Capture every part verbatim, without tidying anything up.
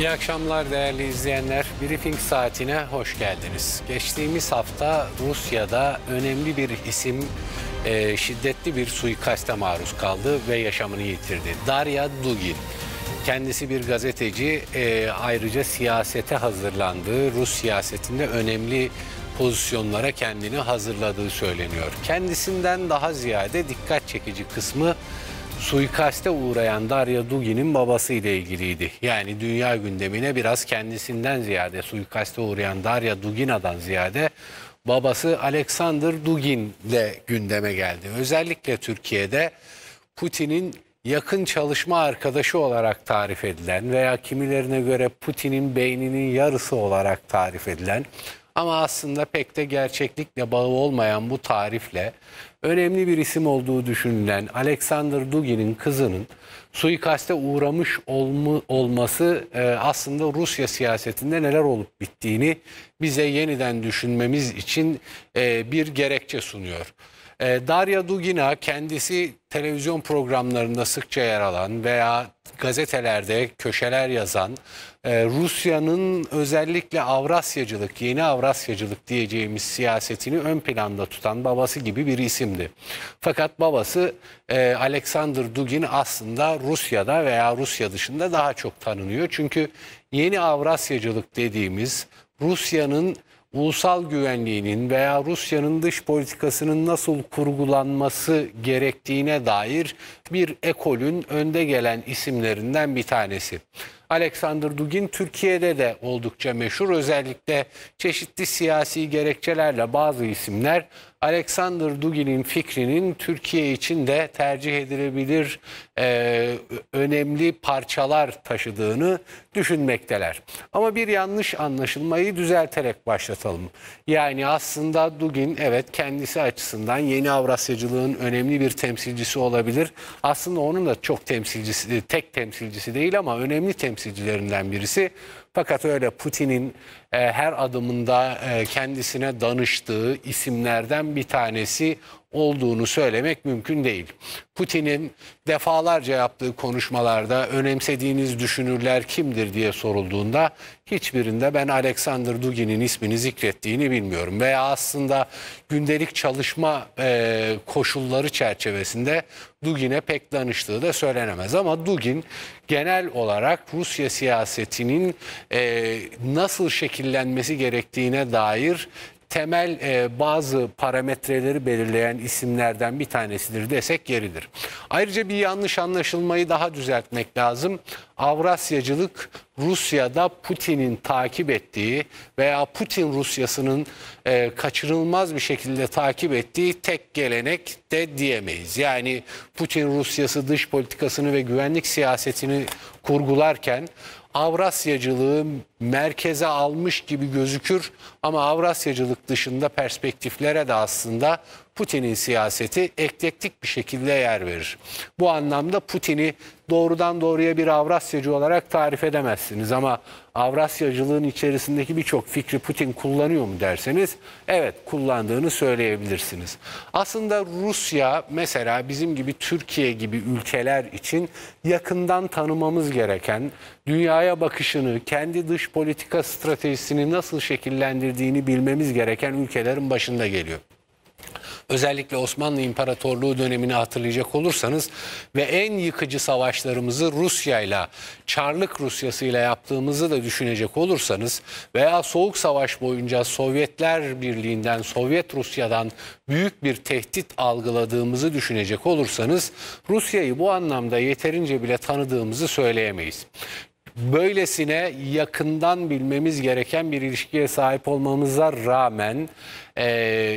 İyi akşamlar değerli izleyenler. Briefing saatine hoş geldiniz. Geçtiğimiz hafta Rusya'da önemli bir isim e, şiddetli bir suikaste maruz kaldı ve yaşamını yitirdi. Darya Dugin. Kendisi bir gazeteci, e, ayrıca siyasete hazırlandığı, Rus siyasetinde önemli pozisyonlara kendini hazırladığı söyleniyor. Kendisinden daha ziyade dikkat çekici kısmı suikaste uğrayan Darya Dugin'in babası ile ilgiliydi. Yani dünya gündemine biraz kendisinden ziyade, suikaste uğrayan Darya Dugina'dan ziyade babası Alexander Dugin ile gündeme geldi. Özellikle Türkiye'de Putin'in yakın çalışma arkadaşı olarak tarif edilen veya kimilerine göre Putin'in beyninin yarısı olarak tarif edilen ama aslında pek de gerçeklikle bağı olmayan bu tarifle önemli bir isim olduğu düşünülen Alexander Dugin'in kızının suikaste uğramış olma, olması e, aslında Rusya siyasetinde neler olup bittiğini bize yeniden düşünmemiz için e, bir gerekçe sunuyor. Darya Dugina kendisi televizyon programlarında sıkça yer alan veya gazetelerde köşeler yazan, Rusya'nın özellikle Avrasyacılık, yeni Avrasyacılık diyeceğimiz siyasetini ön planda tutan babası gibi bir isimdi. Fakat babası Alexander Dugin aslında Rusya'da veya Rusya dışında daha çok tanınıyor. Çünkü yeni Avrasyacılık dediğimiz Rusya'nın ulusal güvenliğinin veya Rusya'nın dış politikasının nasıl kurgulanması gerektiğine dair bir ekolün önde gelen isimlerinden bir tanesi. Alexander Dugin Türkiye'de de oldukça meşhur. Özellikle çeşitli siyasi gerekçelerle bazı isimler Alexander Dugin'in fikrinin Türkiye için de tercih edilebilir e, önemli parçalar taşıdığını düşünmekteler. Ama bir yanlış anlaşılmayı düzelterek başlatalım. Yani aslında Dugin evet kendisi açısından yeni Avrasyacılığın önemli bir temsilcisi olabilir. Aslında onun da çok temsilcisi, tek temsilcisi değil ama önemli temsilcilerinden birisi. Fakat öyle Putin'in e, her adımında e, kendisine danıştığı isimlerden bir tanesi olduğunu söylemek mümkün değil. Putin'in defalarca yaptığı konuşmalarda önemsediğiniz düşünürler kimdir diye sorulduğunda hiçbirinde ben Alexander Dugin'in ismini zikrettiğini bilmiyorum. Veya aslında gündelik çalışma e, koşulları çerçevesinde Dugin'e pek danıştığı da söylenemez. Ama Dugin genel olarak Rusya siyasetinin e, nasıl şekillenmesi gerektiğine dair temel e, bazı parametreleri belirleyen isimlerden bir tanesidir desek yeridir. Ayrıca bir yanlış anlaşılmayı daha düzeltmek lazım. Avrasyacılık Rusya'da Putin'in takip ettiği veya Putin Rusyası'nın e, kaçırılmaz bir şekilde takip ettiği tek gelenek de diyemeyiz. Yani Putin Rusyası dış politikasını ve güvenlik siyasetini kurgularken Avrasyacılığı merkeze almış gibi gözükür ama Avrasyacılık dışında perspektiflere de aslında Putin'in siyaseti eklektik bir şekilde yer verir. Bu anlamda Putin'i doğrudan doğruya bir Avrasyacı olarak tarif edemezsiniz ama Avrasyacılığın içerisindeki birçok fikri Putin kullanıyor mu derseniz evet kullandığını söyleyebilirsiniz. Aslında Rusya mesela bizim gibi Türkiye gibi ülkeler için yakından tanımamız gereken, dünyaya bakışını, kendi dış politika stratejisini nasıl şekillendirdiğini bilmemiz gereken ülkelerin başında geliyor. Özellikle Osmanlı İmparatorluğu dönemini hatırlayacak olursanız ve en yıkıcı savaşlarımızı Rusya'yla, Çarlık Rusyası'yla yaptığımızı da düşünecek olursanız veya Soğuk Savaş boyunca Sovyetler Birliği'nden, Sovyet Rusya'dan büyük bir tehdit algıladığımızı düşünecek olursanız Rusya'yı bu anlamda yeterince bile tanıdığımızı söyleyemeyiz. Böylesine yakından bilmemiz gereken bir ilişkiye sahip olmamıza rağmen e,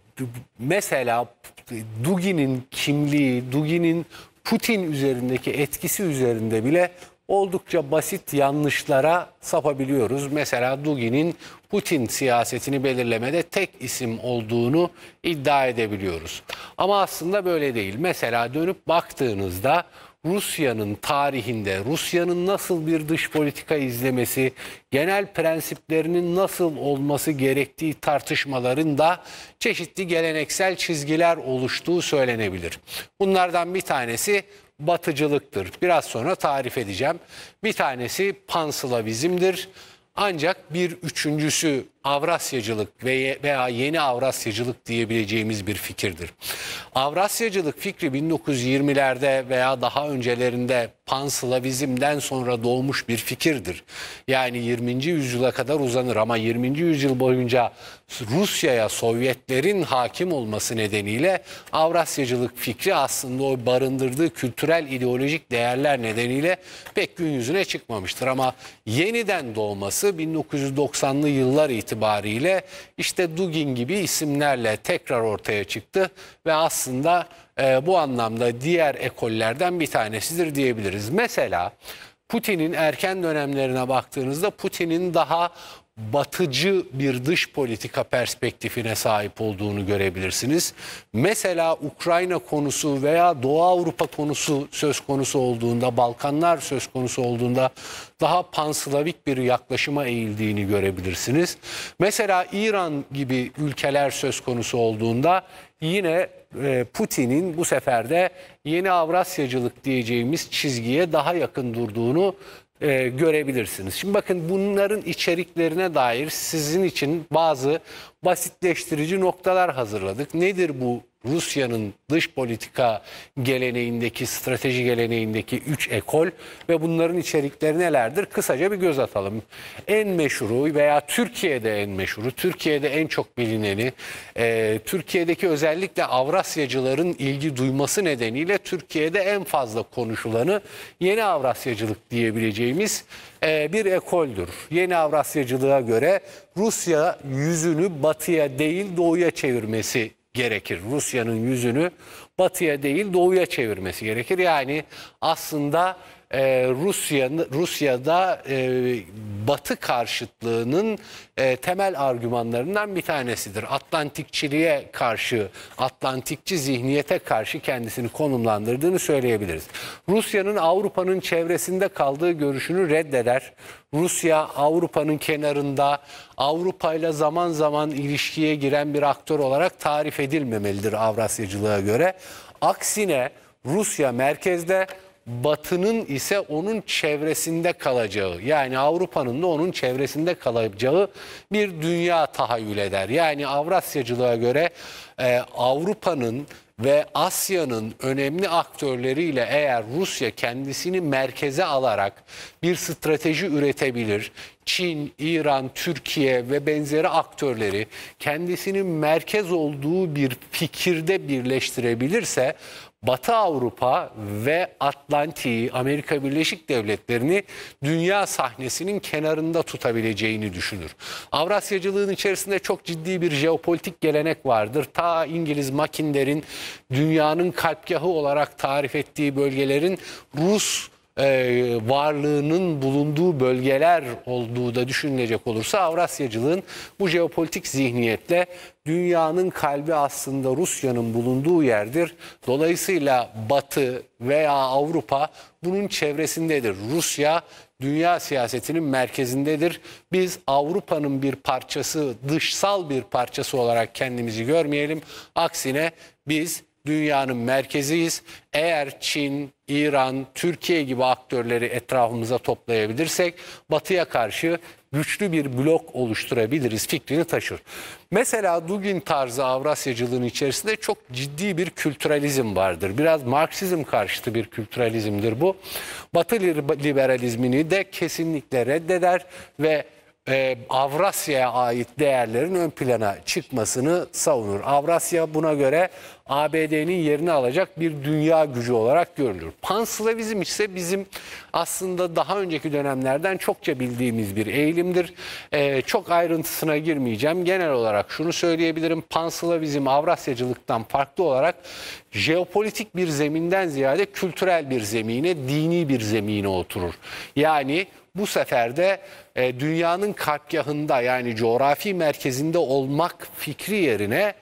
mesela Dugin'in kimliği, Dugin'in Putin üzerindeki etkisi üzerinde bile oldukça basit yanlışlara sapabiliyoruz. Mesela Dugin'in Putin siyasetini belirlemede tek isim olduğunu iddia edebiliyoruz. Ama aslında böyle değil. Mesela dönüp baktığınızda Rusya'nın tarihinde, Rusya'nın nasıl bir dış politika izlemesi, genel prensiplerinin nasıl olması gerektiği tartışmalarında çeşitli geleneksel çizgiler oluştuğu söylenebilir. Bunlardan bir tanesi batıcılıktır. Biraz sonra tarif edeceğim. Bir tanesi panslavizmdir. Ancak bir üçüncüsü Avrasyacılık veya yeni Avrasyacılık diyebileceğimiz bir fikirdir. Avrasyacılık fikri bin dokuz yüz yirmilerde veya daha öncelerinde panslavizmden sonra doğmuş bir fikirdir. Yani yirminci yüzyıla kadar uzanır ama yirminci yüzyıl boyunca Rusya'ya Sovyetlerin hakim olması nedeniyle Avrasyacılık fikri aslında o barındırdığı kültürel ideolojik değerler nedeniyle pek gün yüzüne çıkmamıştır. Ama yeniden doğması bin dokuz yüz doksanlı yıllar itibariyle işte Dugin gibi isimlerle tekrar ortaya çıktı ve aslında e, bu anlamda diğer ekollerden bir tanesidir diyebiliriz. Mesela Putin'in erken dönemlerine baktığınızda Putin'in daha batıcı bir dış politika perspektifine sahip olduğunu görebilirsiniz. Mesela Ukrayna konusu veya Doğu Avrupa konusu söz konusu olduğunda, Balkanlar söz konusu olduğunda daha panslavik bir yaklaşıma eğildiğini görebilirsiniz. Mesela İran gibi ülkeler söz konusu olduğunda yine Putin'in bu sefer de yeni Avrasyacılık diyeceğimiz çizgiye daha yakın durduğunu e, görebilirsiniz. Şimdi bakın bunların içeriklerine dair sizin için bazı basitleştirici noktalar hazırladık. Nedir bu Rusya'nın dış politika geleneğindeki, strateji geleneğindeki üç ekol ve bunların içerikleri nelerdir? Kısaca bir göz atalım. En meşhuru veya Türkiye'de en meşhuru, Türkiye'de en çok bilineni, e, Türkiye'deki özellikle Avrasyacıların ilgi duyması nedeniyle Türkiye'de en fazla konuşulanı yeni Avrasyacılık diyebileceğimiz e, bir ekoldür. Yeni Avrasyacılığa göre Rusya yüzünü batıya değil doğuya çevirmesi gerekir. Rusya'nın yüzünü batıya değil doğuya çevirmesi gerekir. Yani aslında e, Rusya Rusya'da e, Batı karşıtlığının e, temel argümanlarından bir tanesidir. Atlantikçiliğe karşı, Atlantikçi zihniyete karşı kendisini konumlandırdığını söyleyebiliriz. Rusya'nın Avrupa'nın çevresinde kaldığı görüşünü reddeder. Rusya Avrupa'nın kenarında, Avrupa ile zaman zaman ilişkiye giren bir aktör olarak tarif edilmemelidir Avrasyacılığa göre. Aksine Rusya merkezde, Batı'nın ise onun çevresinde kalacağı, yani Avrupa'nın da onun çevresinde kalacağı bir dünya tahayyül eder. Yani Avrasyacılığa göre e, Avrupa'nın ve Asya'nın önemli aktörleriyle eğer Rusya kendisini merkeze alarak bir strateji üretebilir, Çin, İran, Türkiye ve benzeri aktörleri kendisinin merkez olduğu bir fikirde birleştirebilirse, Batı Avrupa ve Atlantik'i, Amerika Birleşik Devletleri'ni dünya sahnesinin kenarında tutabileceğini düşünür. Avrasyacılığın içerisinde çok ciddi bir jeopolitik gelenek vardır. Ta İngiliz Makinder'in dünyanın kalpgahı olarak tarif ettiği bölgelerin Rus e, varlığının bulunduğu bölgeler olduğu da düşünülecek olursa Avrasyacılığın bu jeopolitik zihniyetle dünyanın kalbi aslında Rusya'nın bulunduğu yerdir. Dolayısıyla Batı veya Avrupa bunun çevresindedir. Rusya dünya siyasetinin merkezindedir. Biz Avrupa'nın bir parçası, dışsal bir parçası olarak kendimizi görmeyelim. Aksine biz dünyanın merkeziyiz. Eğer Çin, İran, Türkiye gibi aktörleri etrafımıza toplayabilirsek Batı'ya karşı güçlü bir blok oluşturabiliriz fikrini taşır. Mesela Dugin tarzı Avrasyacılığın içerisinde çok ciddi bir kültüralizm vardır. Biraz Marksizm karşıtı bir kültüralizmdir bu. Batı liberalizmini de kesinlikle reddeder ve Ee, Avrasya'ya ait değerlerin ön plana çıkmasını savunur. Avrasya buna göre A B D'nin yerini alacak bir dünya gücü olarak görülür. Panslavizm ise bizim aslında daha önceki dönemlerden çokça bildiğimiz bir eğilimdir. Ee, çok ayrıntısına girmeyeceğim. Genel olarak şunu söyleyebilirim. Panslavizm Avrasyacılıktan farklı olarak jeopolitik bir zeminden ziyade kültürel bir zemine, dini bir zemine oturur. Yani bu sefer de e, dünyanın kalpgahında, yani coğrafi merkezinde olmak fikri yerine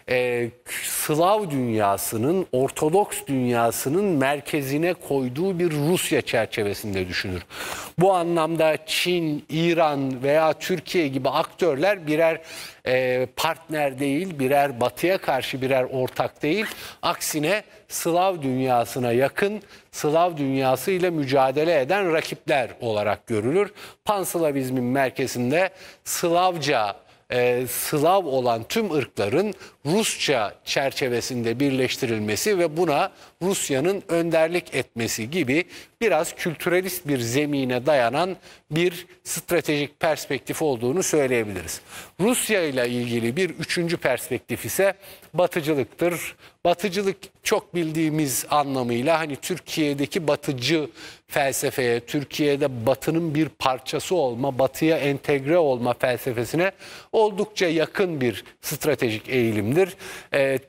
e, Slav dünyasının, Ortodoks dünyasının merkezine koyduğu bir Rusya çerçevesinde düşünür. Bu anlamda Çin, İran veya Türkiye gibi aktörler birer e, partner değil, birer batıya karşı birer ortak değil. Aksine Slav dünyasına yakın, Slav dünyası ile mücadele eden rakipler olarak görülür. Panslavizmin merkezinde Slavca, e, Slav olan tüm ırkların Rusça çerçevesinde birleştirilmesi ve buna Rusya'nın önderlik etmesi gibi biraz kültürelist bir zemine dayanan bir stratejik perspektif olduğunu söyleyebiliriz. Rusya ile ilgili bir üçüncü perspektif ise batıcılıktır. Batıcılık çok bildiğimiz anlamıyla hani Türkiye'deki batıcı felsefeye, Türkiye'de batının bir parçası olma, batıya entegre olma felsefesine oldukça yakın bir stratejik eğilimdir. Ee,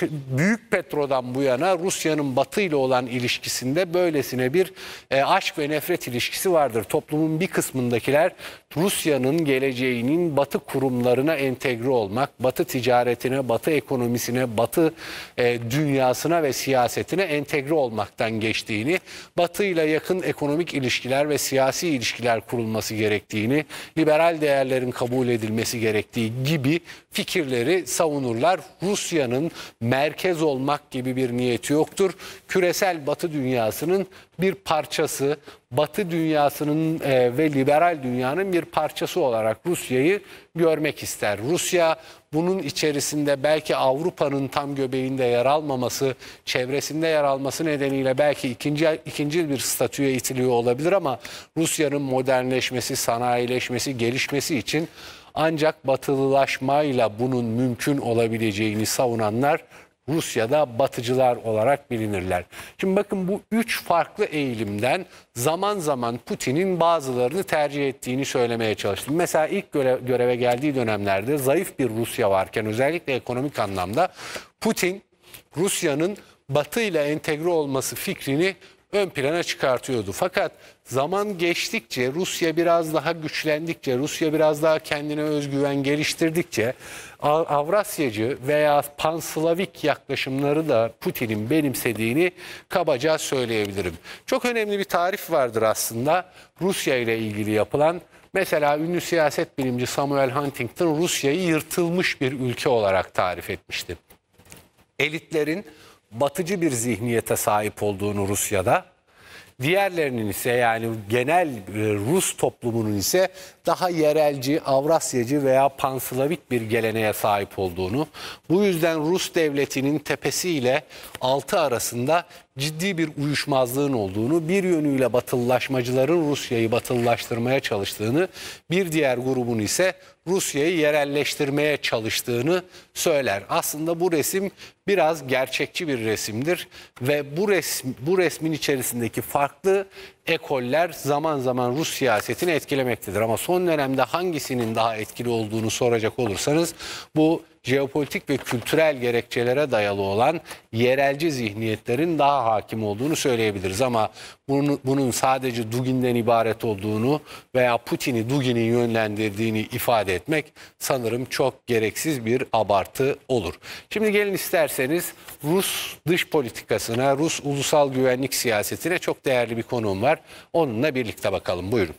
Büyük Petro'dan bu yana Rusya'nın Batı ile olan ilişkisinde böylesine bir e, aşk ve nefret ilişkisi vardır. Toplumun bir kısmındakiler Rusya'nın geleceğinin Batı kurumlarına entegre olmak, Batı ticaretine, Batı ekonomisine, Batı e, dünyasına ve siyasetine entegre olmaktan geçtiğini, Batı ile yakın ekonomik ilişkiler ve siyasi ilişkiler kurulması gerektiğini, liberal değerlerin kabul edilmesi gerektiği gibi fikirleri savunurlar. Rusya'nın merkez olmak gibi bir niyeti yoktur. Küresel Batı dünyasının bir parçası, Batı dünyasının e, ve liberal dünyanın bir parçası olarak Rusya'yı görmek ister. Rusya bunun içerisinde belki Avrupa'nın tam göbeğinde yer almaması, çevresinde yer alması nedeniyle belki ikinci, ikinci bir statüye itiliyor olabilir ama Rusya'nın modernleşmesi, sanayileşmesi, gelişmesi için ancak batılılaşmayla bunun mümkün olabileceğini savunanlar Rusya'da batıcılar olarak bilinirler. Şimdi bakın bu üç farklı eğilimden zaman zaman Putin'in bazılarını tercih ettiğini söylemeye çalıştım. Mesela ilk görev, göreve geldiği dönemlerde zayıf bir Rusya varken özellikle ekonomik anlamda Putin Rusya'nın Batı ile entegre olması fikrini ön plana çıkartıyordu. Fakat zaman geçtikçe, Rusya biraz daha güçlendikçe, Rusya biraz daha kendine özgüven geliştirdikçe Avrasyacı veya Panslavik yaklaşımları da Putin'in benimsediğini kabaca söyleyebilirim. Çok önemli bir tarif vardır aslında Rusya ile ilgili yapılan. Mesela ünlü siyaset bilimci Samuel Huntington Rusya'yı yırtılmış bir ülke olarak tarif etmişti. Elitlerin batıcı bir zihniyete sahip olduğunu Rusya'da, diğerlerinin ise yani genel Rus toplumunun ise daha yerelci, Avrasyacı veya Panslavik bir geleneğe sahip olduğunu, bu yüzden Rus devletinin tepesiyle altı arasında ciddi bir uyuşmazlığın olduğunu, bir yönüyle batılılaşmacıların Rusya'yı batılılaştırmaya çalıştığını, bir diğer grubun ise Rusya'yı yerelleştirmeye çalıştığını söyler. Aslında bu resim biraz gerçekçi bir resimdir ve bu resm, bu resmin içerisindeki farklı ekoller zaman zaman Rus siyasetini etkilemektedir. Ama son dönemde hangisinin daha etkili olduğunu soracak olursanız bu jeopolitik ve kültürel gerekçelere dayalı olan yerelci zihniyetlerin daha hakim olduğunu söyleyebiliriz. Ama bunun, bunun sadece Dugin'den ibaret olduğunu veya Putin'i Dugin'in yönlendirdiğini ifade etmek sanırım çok gereksiz bir abartı olur. Şimdi gelin isterseniz Rus dış politikasına, Rus ulusal güvenlik siyasetine çok değerli bir konuğum var. Onunla birlikte bakalım. Buyurun.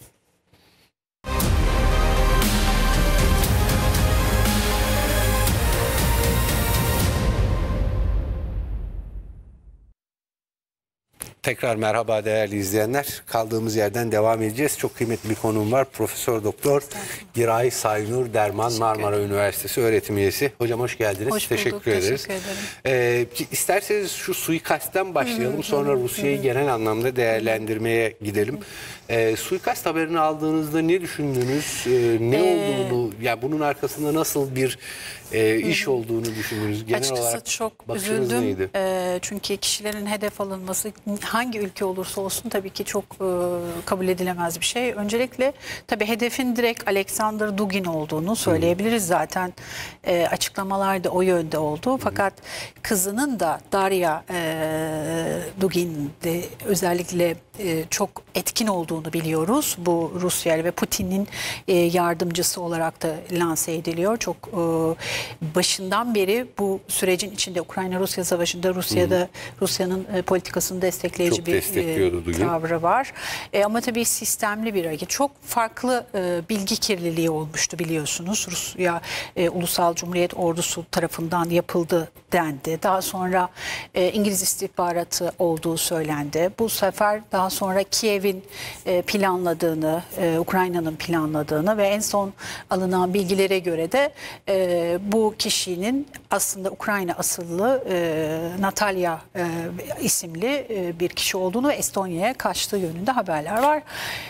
Tekrar merhaba değerli izleyenler. Kaldığımız yerden devam edeceğiz. Çok kıymetli bir konuğum var. Profesör Doktor Giray Saynur Derman, teşekkür Marmara ederim. Üniversitesi öğretim üyesi. Hocam hoş geldiniz. Hoş teşekkür bulduk, ederiz. Teşekkür ederim. Ee, isterseniz şu suikastten başlayalım. Hı hı, sonra Rusya'yı hı. genel anlamda değerlendirmeye gidelim. Ee, suikast haberini aldığınızda ne düşündünüz? Ee, ne ee, olduğunu, yani bunun arkasında nasıl bir e, iş olduğunu düşündünüz? Genel açıkçası olarak çok üzüldüm. Neydi? E, çünkü kişilerin hedef alınması hangi ülke olursa olsun tabii ki çok e, kabul edilemez bir şey. Öncelikle tabii hedefin direkt Alexander Dugin olduğunu söyleyebiliriz. Hı. Zaten e, açıklamalar da o yönde oldu. Hı. Fakat kızının da Darya e, Dugin de özellikle e, çok etkin olduğunu biliyoruz. Bu Rusya ve Putin'in e, yardımcısı olarak da lanse ediliyor. Çok e, başından beri bu sürecin içinde Ukrayna-Rusya savaşında Rusya'da Rusya'nın e, politikasını destekleyici Çok bir e, tavrı var. E, ama tabii sistemli bir hareket. Çok farklı e, bilgi kirliliği olmuştu biliyorsunuz. Rusya e, Ulusal Cumhuriyet Ordusu tarafından yapıldı dendi. Daha sonra e, İngiliz istihbaratı olduğu söylendi. Bu sefer daha sonra Kiev'in e, planladığını, e, Ukrayna'nın planladığını ve en son alınan bilgilere göre de e, bu kişinin aslında Ukrayna asıllı e, Natalya e, isimli e, bir kişi olduğunu ve Estonya'ya kaçtığı yönünde haberler var.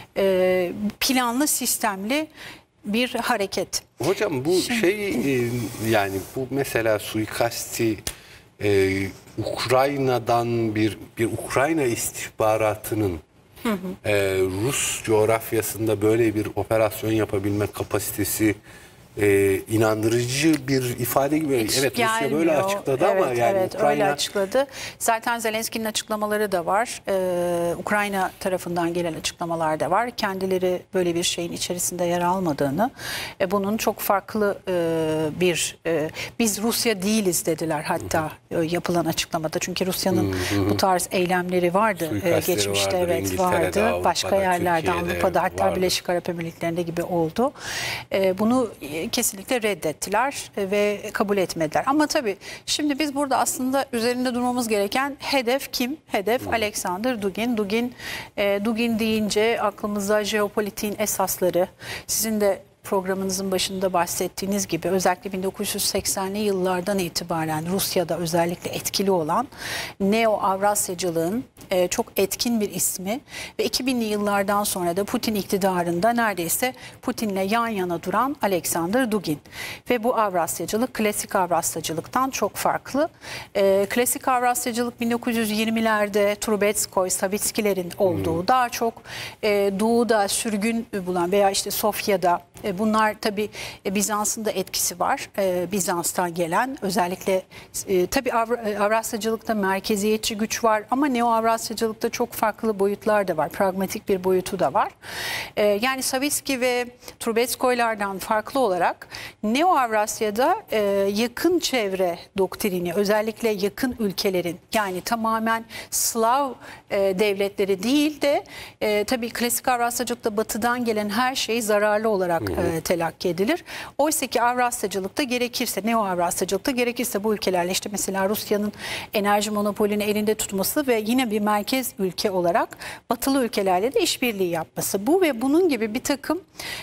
E, planlı, sistemli bir hareket. Hocam bu Şimdi, şey e, yani bu mesela suikasti e, Ukrayna'dan bir bir Ukrayna istihbaratının hı hı. E, Rus coğrafyasında böyle bir operasyon yapabilme kapasitesi e, inandırıcı bir ifade gibi. Hiç evet gelmiyor. Rusya böyle açıkladı evet, ama yani evet, Ukrayna öyle açıkladı. Zaten Zelenski'nin açıklamaları da var. Ee, Ukrayna tarafından gelen açıklamalar da var. Kendileri böyle bir şeyin içerisinde yer almadığını, e, bunun çok farklı e, bir e, biz Rusya değiliz dediler hatta e, yapılan açıklamada. Çünkü Rusya'nın bu tarz eylemleri vardı e, geçmişte vardır, evet vardı. Avrupa'da, Başka yerlerde Türkiye'de Avrupa'da hatta vardır. Birleşik Arap Emirlikleri'nde gibi oldu. E, bunu kesinlikle reddettiler ve kabul etmediler. Ama tabii şimdi biz burada aslında üzerinde durmamız gereken hedef kim? Hedef hmm. Alexander Dugin. Dugin, e, Dugin deyince aklımıza jeopolitiğin esasları, sizin de programınızın başında bahsettiğiniz gibi özellikle bin dokuz yüz seksenli yıllardan itibaren Rusya'da özellikle etkili olan Neo-Avrasyacılığın e, çok etkin bir ismi ve iki binli yıllardan sonra da Putin iktidarında neredeyse Putin'le yan yana duran Alexander Dugin. Ve bu Avrasyacılık klasik Avrasyacılıktan çok farklı. E, klasik Avrasyacılık bin dokuz yüz yirmilerde Trubetskoy, Savitskilerin olduğu hmm. daha çok e, doğuda sürgün bulan veya işte Sofya'da e, bunlar tabii e, Bizans'ın da etkisi var. E, Bizans'tan gelen özellikle e, tabii Avra, Avrasyacılıkta merkeziyetçi güç var ama Neo-Avrasyacılıkta çok farklı boyutlar da var. Pragmatik bir boyutu da var. E, yani Savitski ve Trubetskoylardan farklı olarak Neo-Avrasya'da e, yakın çevre doktrini özellikle yakın ülkelerin yani tamamen Slav e, devletleri değil de e, tabii klasik Avrasyacılıkta batıdan gelen her şey zararlı olarak e, telakki edilir. Oysa ki Avrasyacılıkta gerekirse, Neo-Avrasyacılıkta gerekirse bu ülkelerle işte mesela Rusya'nın enerji monopolünü elinde tutması ve yine bir merkez ülke olarak batılı ülkelerle de işbirliği yapması. Bu ve bunun gibi bir takım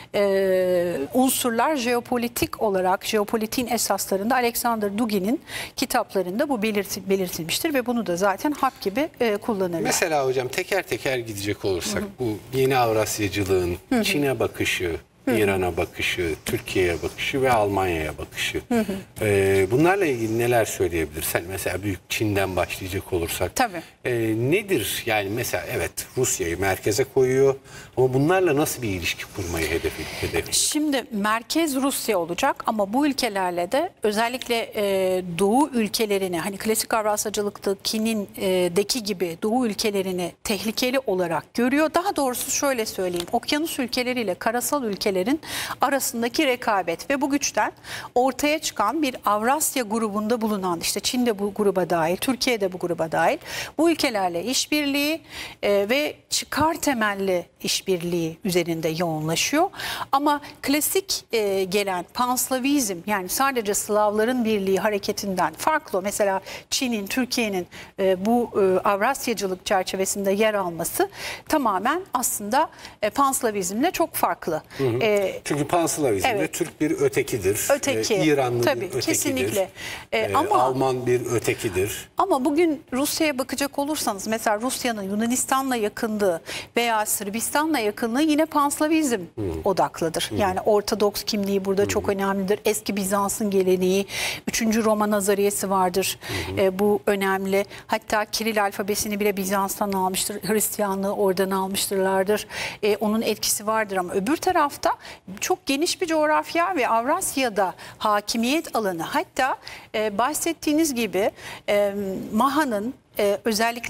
e, unsurlar jeopolitik olarak, jeopolitiğin esaslarında Alexander Dugin'in kitaplarında bu belirti, belirtilmiştir ve bunu da zaten hak gibi e, kullanırlar. Mesela hocam teker teker gidecek olursak hı hı. bu yeni Avrasyacılığın Çin'e bakışı, İran'a bakışı, Türkiye'ye bakışı ve Almanya'ya bakışı. Hı hı. Ee, bunlarla ilgili neler söyleyebilirsin? Mesela büyük Çin'den başlayacak olursak. Tabii. E, nedir? Yani mesela evet Rusya'yı merkeze koyuyor ama bunlarla nasıl bir ilişki kurmayı hedefi, hedefliyor? Şimdi merkez Rusya olacak ama bu ülkelerle de özellikle e, Doğu ülkelerini hani klasik Avrasyacılıktaki e, deki gibi Doğu ülkelerini tehlikeli olarak görüyor. Daha doğrusu şöyle söyleyeyim. Okyanus ülkeleriyle karasal ülkelerin arasındaki rekabet ve bu güçten ortaya çıkan bir Avrasya grubunda bulunan işte Çin de bu gruba dahil, Türkiye de bu gruba dahil bu ülkelerle işbirliği e, ve çıkar temelli işbirliği üzerinde yoğunlaşıyor. Ama klasik e, gelen Panslavizm yani sadece Slavların birliği hareketinden farklı. Mesela Çin'in, Türkiye'nin e, bu e, Avrasyacılık çerçevesinde yer alması tamamen aslında e, Panslavizmle çok farklı. Hı hı. E, Çünkü Panslavizmde evet. Türk bir ötekidir. Öteki. E, İranlı Tabii, bir ötekidir. Kesinlikle. E, e, ama, Alman bir ötekidir. Ama bugün Rusya'ya bakacak olursanız mesela Rusya'nın Yunanistan'la yakınlığı veya Sırbistan'la yakınlığı yine Panslavizm hı. odaklıdır. Hı. Yani Ortodoks kimliği burada hı. çok önemlidir. Eski Bizans'ın geleneği, üçüncü Roma nazariyesi vardır. Hı hı. E, bu önemli. Hatta Kiril alfabesini bile Bizans'tan almıştır. Hristiyanlığı oradan almıştırlardır. E, onun etkisi vardır ama öbür tarafta çok geniş bir coğrafya ve Avrasya'da hakimiyet alanı. Hatta e, bahsettiğiniz gibi e, Maha'nın Ee, özellikle bu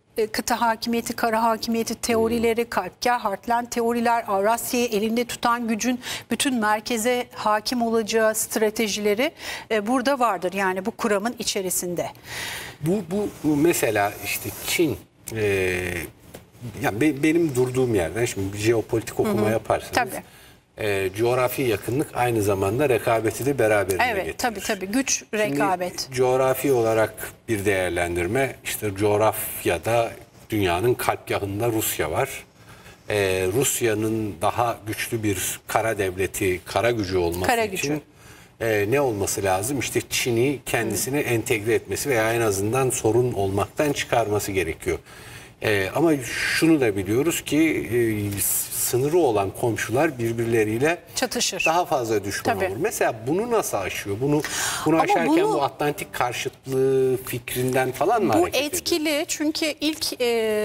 e, kıta hakimiyeti, kara hakimiyeti teorileri, Kalpkar, Heartland teoriler, Avrasya'yı elinde tutan gücün bütün merkeze hakim olacağı stratejileri e, burada vardır. Yani bu kuramın içerisinde. Bu, bu, bu mesela işte Çin, e, yani be, benim durduğum yerden şimdi bir jeopolitik okuma Hı-hı. yaparsanız Tabii. E, coğrafi yakınlık aynı zamanda rekabeti de beraberinde evet, getirir. Tabii tabii güç, rekabet. Şimdi, coğrafi olarak bir değerlendirme, işte coğrafyada dünyanın kalpgahında Rusya var. Ee, Rusya'nın daha güçlü bir kara devleti, kara gücü olması kara için gücü. e, ne olması lazım? İşte Çin'i kendisine Hı. entegre etmesi veya en azından sorun olmaktan çıkarması gerekiyor. Ee, ama şunu da biliyoruz ki e, sınırı olan komşular birbirleriyle çatışır. Daha fazla düşman Tabii. olur. Mesela bunu nasıl aşıyor? Bunu bunu Ama aşarken bunu, bu Atlantik karşıtlığı fikrinden falan mı bu hareket ediyor? etkili çünkü ilk e,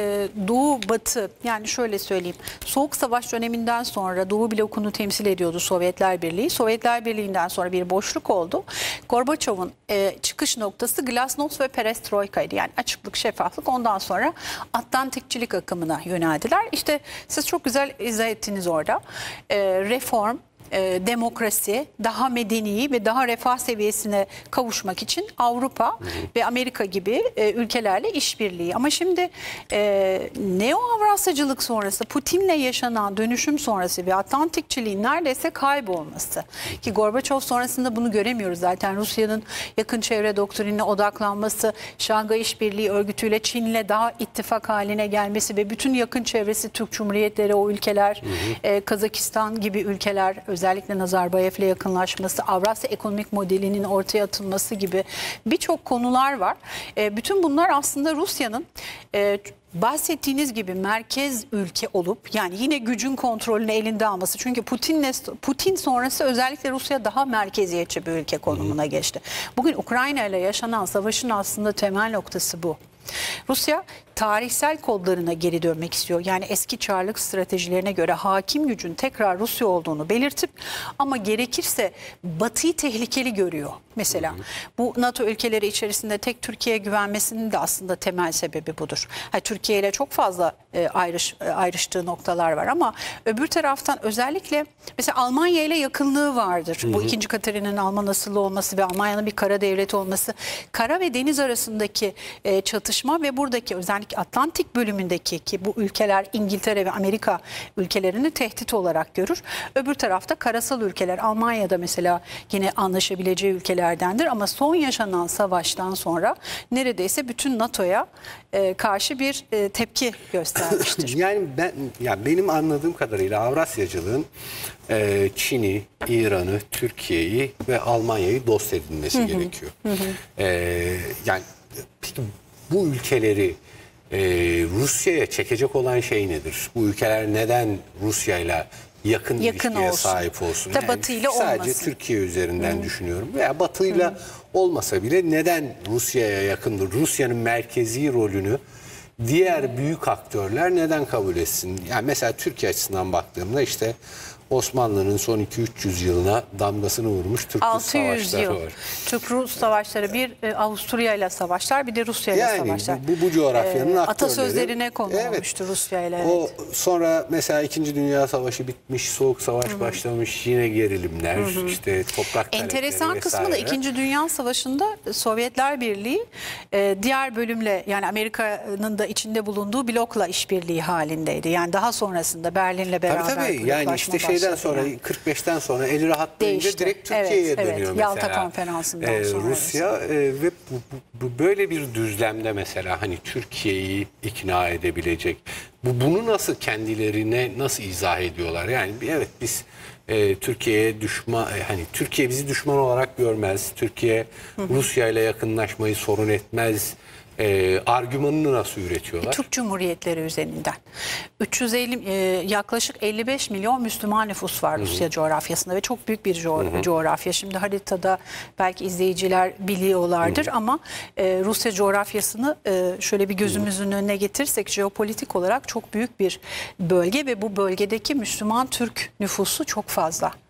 Doğu Batı, yani şöyle söyleyeyim, Soğuk Savaş döneminden sonra Doğu blokunu temsil ediyordu Sovyetler Birliği. Sovyetler Birliği'nden sonra bir boşluk oldu. Gorbaçov'un e, çıkış noktası Glasnost ve Perestroika'ydı. Yani açıklık, şeffaflık. Ondan sonra Atlantikçilik akımına yöneldiler. İşte siz çok güzel izah ettiniz orada. E, reform, e, demokrasi, daha medeni ve daha refah seviyesine kavuşmak için Avrupa hı hı. ve Amerika gibi e, ülkelerle işbirliği. Ama şimdi e, Neo-Avrasyacılık sonrası, Putin'le yaşanan dönüşüm sonrası ve Atlantikçiliğin neredeyse kaybolması. Ki Gorbaçov sonrasında bunu göremiyoruz zaten. Rusya'nın yakın çevre doktrinine odaklanması, Şangay İşbirliği Örgütü'yle Çin'le daha ittifak haline gelmesi ve bütün yakın çevresi Türk Cumhuriyetleri, o ülkeler, hı hı. E, Kazakistan gibi ülkeler, özellikle Nazarbayev'le yakınlaşması, Avrasya ekonomik modelinin ortaya atılması gibi birçok konular var. E, bütün bunlar aslında Rusya'nın e, bahsettiğiniz gibi merkez ülke olup, yani yine gücün kontrolünü elinde alması. Çünkü Putin'le Putin sonrası özellikle Rusya daha merkeziyetçi bir ülke konumuna geçti. Bugün Ukrayna ile yaşanan savaşın aslında temel noktası bu. Rusya tarihsel kodlarına geri dönmek istiyor. Yani eski Çarlık stratejilerine göre hakim gücün tekrar Rusya olduğunu belirtip ama gerekirse Batı'yı tehlikeli görüyor. Mesela hı hı. bu NATO ülkeleri içerisinde tek Türkiye'ye güvenmesinin de aslında temel sebebi budur. Yani Türkiye ile çok fazla e, ayrış, e, ayrıştığı noktalar var ama öbür taraftan özellikle mesela Almanya ile yakınlığı vardır. Hı hı. Bu ikinci Katerina'nın Alman asıllı olması ve Almanya'nın bir kara devleti olması, kara ve deniz arasındaki e, çatışma ve buradaki özellikle Atlantik bölümündeki, ki bu ülkeler İngiltere ve Amerika ülkelerini tehdit olarak görür. Öbür tarafta karasal ülkeler, Almanya'da mesela yine anlaşabileceği ülkelerdendir ama son yaşanan savaştan sonra neredeyse bütün NATO'ya e, karşı bir e, tepki göstermiştir. Yani ben, ya benim anladığım kadarıyla Avrasyacılığın e, Çin'i, İran'ı, Türkiye'yi ve Almanya'yı dost edinmesi hı hı. gerekiyor. Hı hı. E, yani peki bu ülkeleri Ee, Rusya'ya çekecek olan şey nedir? Bu ülkeler neden Rusya'yla yakın, yakın ilişkiye olsun. sahip olsun? Yani Batı'yla sadece olmasın. Türkiye üzerinden hmm. düşünüyorum. Veya Batı'yla hmm. olmasa bile neden Rusya'ya yakındır? Rusya'nın merkezi rolünü diğer büyük aktörler neden kabul etsin? Yani mesela Türkiye açısından baktığımda işte Osmanlı'nın son iki üç yüz yılına damgasını vurmuş Türk-Rus savaşları yıl. var. Türk-Rus savaşları, bir e, Avusturya ile savaşlar, bir de Rusya ile yani savaşlar. Bu, bu coğrafyanın e, aktörleri. Atasözlerine konu evet. olmuştu Rusya ile. Evet. O sonra mesela İkinci Dünya Savaşı bitmiş, Soğuk Savaş Hı-hı. başlamış, yine gerilimler, Hı-hı. işte toprak talepleri enteresan vesaire. kısmı da İkinci Dünya Savaşı'nda Sovyetler Birliği e, diğer bölümle, yani Amerika'nın da içinde bulunduğu blokla işbirliği halindeydi. Yani daha sonrasında Berlin'le beraber tabii, tabii. Yani işte şeyden sonra yani. kırk beşten sonra eli rahatlayınca değişti. Direkt Türkiye'ye evet, dönüyor evet. mesela. Yalta Konferansı'ndan ee, sonra. Rusya e, ve bu, bu, bu böyle bir düzlemde mesela hani Türkiye'yi ikna edebilecek. Bu bunu nasıl kendilerine nasıl izah ediyorlar? Yani evet biz e, Türkiye'ye düşman, e, hani Türkiye bizi düşman olarak görmez. Türkiye Rusya ile yakınlaşmayı sorun etmez. E, argümanını nasıl üretiyorlar? Türk Cumhuriyetleri üzerinden. üç yüz elli e, yaklaşık elli beş milyon Müslüman nüfus var Rusya Hı-hı. coğrafyasında ve çok büyük bir co- Hı-hı. coğrafya. Şimdi haritada belki izleyiciler biliyorlardır Hı-hı. ama e, Rusya coğrafyasını e, şöyle bir gözümüzün Hı-hı. önüne getirsek jeopolitik olarak çok büyük bir bölge ve bu bölgedeki Müslüman Türk nüfusu çok fazla.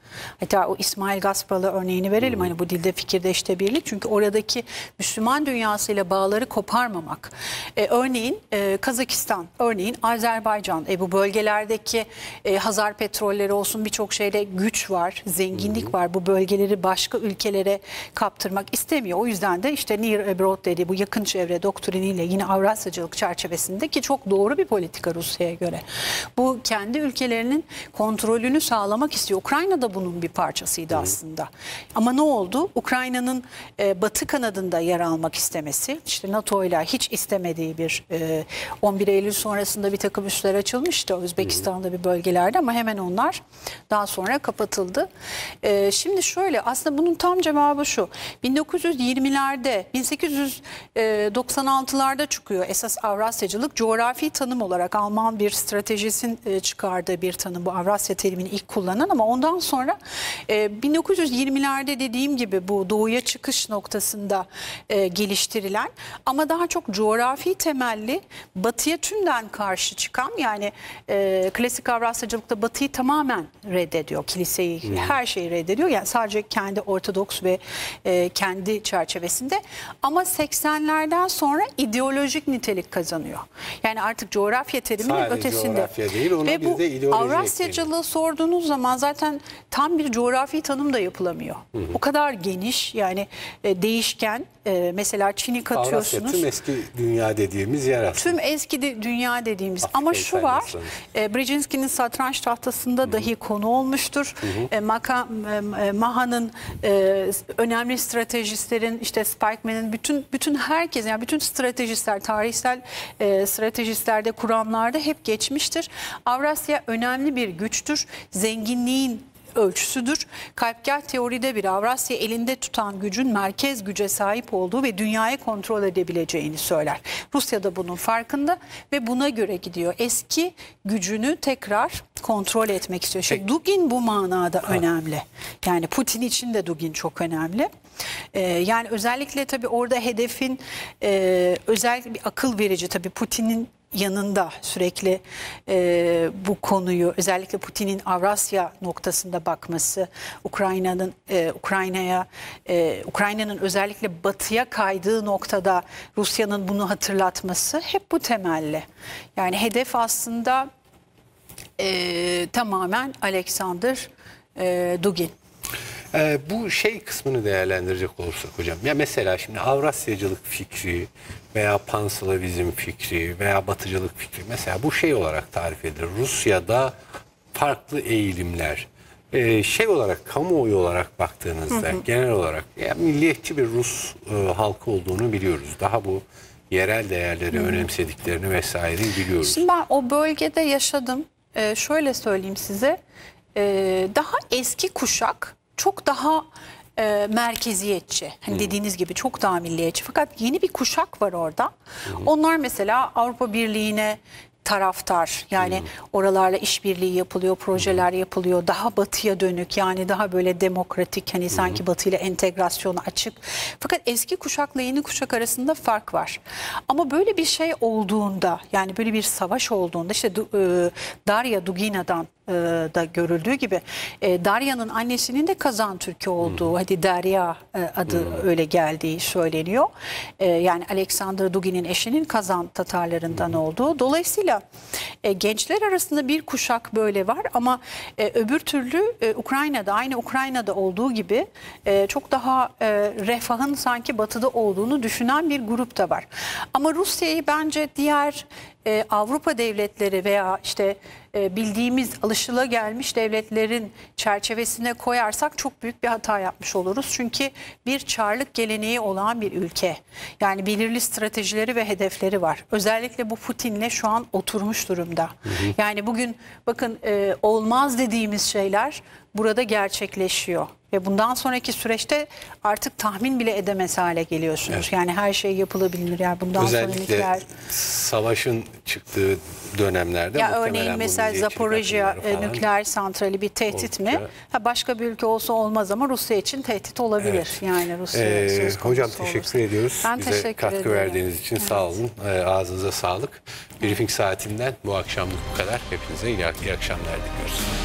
Hatta o İsmail Gaspalı örneğini verelim. Hani bu dilde fikirdeşte birlik. Çünkü oradaki Müslüman dünyasıyla bağları koparmamak. E, örneğin e, Kazakistan, örneğin Azerbaycan, e, bu bölgelerdeki e, Hazar petrolleri olsun, birçok şeyde güç var, zenginlik var. Bu bölgeleri başka ülkelere kaptırmak istemiyor. O yüzden de işte Near Abroad dediği bu yakın çevre doktriniyle yine Avrasyacılık çerçevesinde, ki çok doğru bir politika Rusya'ya göre, bu kendi ülkelerinin kontrolünü sağlamak istiyor. Ukrayna da bunun bir parçasıydı aslında. Ama ne oldu? Ukrayna'nın e, batı kanadında yer almak istemesi, işte NATO ile hiç istemediği bir e, on bir Eylül sonrasında bir takım üsler açılmıştı Özbekistan'da bir bölgelerde, ama hemen onlar daha sonra kapatıldı. E, şimdi şöyle, aslında bunun tam cevabı şu: bin dokuz yüz yirmilerde, bin sekiz yüz doksan altılarda çıkıyor esas Avrasyacılık. Coğrafi tanım olarak Alman bir stratejisin e, çıkardığı bir tanım bu, Avrasya terimini ilk kullanan, ama ondan sonra e, bin dokuz yüz yirmilerde dediğim gibi bu doğuya çıkış noktasında e, geliştirilen ama daha çok coğrafi temelli, batıya tümden karşı çıkan, yani e, klasik Avrasyacılıkta batıyı tamamen reddediyor, kiliseyi, hmm. her şeyi reddediyor, yani sadece kendi Ortodoks ve e, kendi çerçevesinde, ama seksenlerden sonra ideolojik nitelik kazanıyor. Yani artık coğrafya teriminin sadece ötesinde. Coğrafya değil, ona ve bir bu de ideoloji Avrasyacılığı sorduğunuz zaman zaten tam bir coğrafi tanım da yapılamıyor. Hı hı. O kadar geniş, yani e, değişken. E, mesela Çin'i katıyorsunuz. Avrasya tüm eski dünya dediğimiz yer aslında. Tüm eski de, dünya dediğimiz. Afrika, ama şu var, e, Brzezinski'nin Satranç Tahtası'nda hı hı. dahi konu olmuştur. Hı hı. E, Maka, e, Maha'nın e, önemli stratejistlerin, işte Spikeman'ın, bütün bütün herkes, yani bütün stratejistler, tarihsel e, stratejistlerde, kuramlarda hep geçmiştir. Avrasya önemli bir güçtür. Zenginliğin ölçüsüdür. Kalpgah teoride bir Avrasya elinde tutan gücün merkez güce sahip olduğu ve dünyayı kontrol edebileceğini söyler. Rusya da bunun farkında ve buna göre gidiyor. Eski gücünü tekrar kontrol etmek istiyor. İşte Dugin bu manada ha. önemli. Yani Putin için de Dugin çok önemli. Ee, yani özellikle tabii orada hedefin e, özellikle bir akıl verici, tabii Putin'in yanında sürekli e, bu konuyu, özellikle Putin'in Avrasya noktasında bakması, Ukrayna'nın e, Ukrayna'ya e, Ukrayna'nın özellikle batıya kaydığı noktada Rusya'nın bunu hatırlatması hep bu temelli. Yani hedef aslında e, tamamen Alexander e, Dugin. Ee, bu şey kısmını değerlendirecek olursak hocam, ya mesela şimdi Avrasyacılık fikri veya Panslavizm fikri veya Batıcılık fikri, mesela bu şey olarak tarif edilir. Rusya'da farklı eğilimler, ee, şey olarak, kamuoyu olarak baktığınızda hı hı. genel olarak ya, milliyetçi bir Rus e, halkı olduğunu biliyoruz. Daha bu yerel değerleri hı hı. önemsediklerini vesaireyi biliyoruz. Şimdi ben o bölgede yaşadım. Ee, şöyle söyleyeyim size, ee, daha eski kuşak çok daha e, merkeziyetçi. Hani hmm. dediğiniz gibi çok daha milliyetçi. Fakat yeni bir kuşak var orada. Hmm. Onlar mesela Avrupa Birliği'ne taraftar. Yani hmm. oralarla işbirliği yapılıyor, projeler hmm. yapılıyor. Daha batıya dönük, yani daha böyle demokratik, hani hmm. sanki batıyla entegrasyona açık. Fakat eski kuşakla yeni kuşak arasında fark var. Ama böyle bir şey olduğunda, yani böyle bir savaş olduğunda, işte e, Darya Dugina'dan da görüldüğü gibi e, Darya'nın annesinin de Kazan Türk'ü olduğu, hmm. hadi Derya e, adı hmm. öyle geldiği söyleniyor. E, yani Alexander Dugin'in eşinin Kazan Tatarlarından hmm. olduğu. Dolayısıyla e, gençler arasında bir kuşak böyle var, ama e, öbür türlü e, Ukrayna'da, aynı Ukrayna'da olduğu gibi e, çok daha e, refahın sanki batıda olduğunu düşünen bir grup da var. Ama Rusya'yı bence diğer e, Avrupa devletleri veya işte e, bildiğimiz alışılagelmiş devletlerin çerçevesine koyarsak çok büyük bir hata yapmış oluruz. Çünkü bir çarlık geleneği olan bir ülke. Yani belirli stratejileri ve hedefleri var. Özellikle bu Putin'le şu an oturmuş durumda. Hı hı. Yani bugün bakın e, olmaz dediğimiz şeyler burada gerçekleşiyor. Ve bundan sonraki süreçte artık tahmin bile edemez hale geliyorsunuz. Evet. Yani her şey yapılabilir. Yani bundan özellikle sonra nükleer... savaşın çıktığı dönemlerde ya örneğin mesela Zaporijya nükleer santrali bir tehdit oldukça... mi? Ha, başka bir ülke olsa olmaz, ama Rusya için tehdit olabilir. Evet. Yani Rusya ee, söz konusu hocam teşekkür olursa. ediyoruz. Ben Bize teşekkür katkı ederim. verdiğiniz için evet. sağ olun. Ee, ağzınıza sağlık. Briefing saatinden bu akşamlık bu kadar. Hepinize iyi, iyi akşamlar diliyoruz.